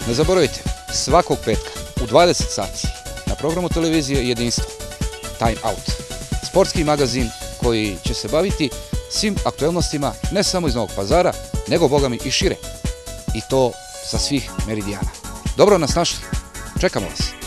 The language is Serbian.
Ne zaboravite, svakog petka u 20 sati na programu televizije Jedinstvo, Time Out, sportski magazin koji će se baviti svim aktuelnostima ne samo iz Novog Pazara, nego bogami i šire. I to sa svih meridijana. Dobro nas našli. Čekamo vas.